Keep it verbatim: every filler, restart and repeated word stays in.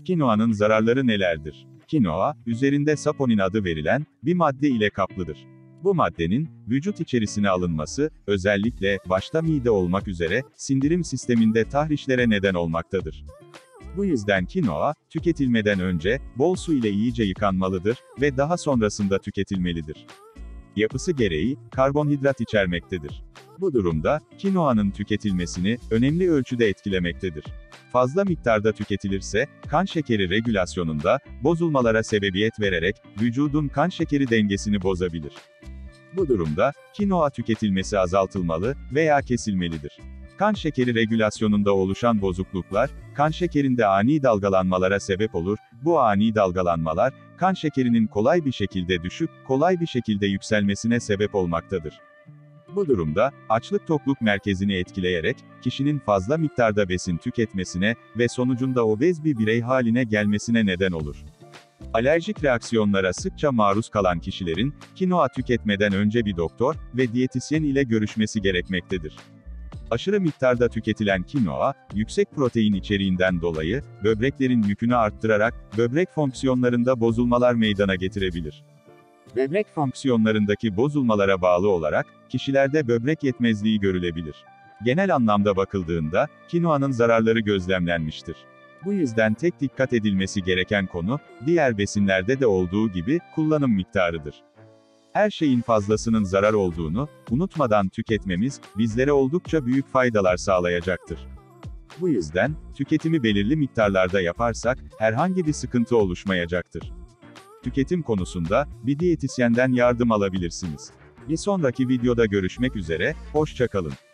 Kinoanın zararları nelerdir? Kinoa, üzerinde saponin adı verilen bir madde ile kaplıdır. Bu maddenin vücut içerisine alınması, özellikle başta mide olmak üzere sindirim sisteminde tahrişlere neden olmaktadır. Bu yüzden kinoa, tüketilmeden önce bol su ile iyice yıkanmalıdır ve daha sonrasında tüketilmelidir. Yapısı gereği karbonhidrat içermektedir. Bu durumda kinoanın tüketilmesini önemli ölçüde etkilemektedir. Fazla miktarda tüketilirse kan şekeri regülasyonunda bozulmalara sebebiyet vererek vücudun kan şekeri dengesini bozabilir. Bu durumda kinoa tüketilmesi azaltılmalı veya kesilmelidir. Kan şekeri regülasyonunda oluşan bozukluklar, kan şekerinde ani dalgalanmalara sebep olur. Bu ani dalgalanmalar, kan şekerinin kolay bir şekilde düşüp, kolay bir şekilde yükselmesine sebep olmaktadır. Bu durumda, açlık tokluk merkezini etkileyerek, kişinin fazla miktarda besin tüketmesine ve sonucunda obez bir birey haline gelmesine neden olur. Alerjik reaksiyonlara sıkça maruz kalan kişilerin, kinoa tüketmeden önce bir doktor ve diyetisyen ile görüşmesi gerekmektedir. Aşırı miktarda tüketilen kinoa, yüksek protein içeriğinden dolayı, böbreklerin yükünü arttırarak, böbrek fonksiyonlarında bozulmalar meydana getirebilir. Böbrek fonksiyonlarındaki bozulmalara bağlı olarak, kişilerde böbrek yetmezliği görülebilir. Genel anlamda bakıldığında, kinoanın zararları gözlemlenmiştir. Bu yüzden tek dikkat edilmesi gereken konu, diğer besinlerde de olduğu gibi, kullanım miktarıdır. Her şeyin fazlasının zarar olduğunu unutmadan tüketmemiz, bizlere oldukça büyük faydalar sağlayacaktır. Bu yüzden, tüketimi belirli miktarlarda yaparsak, herhangi bir sıkıntı oluşmayacaktır. Tüketim konusunda, bir diyetisyenden yardım alabilirsiniz. Bir sonraki videoda görüşmek üzere, hoşça kalın.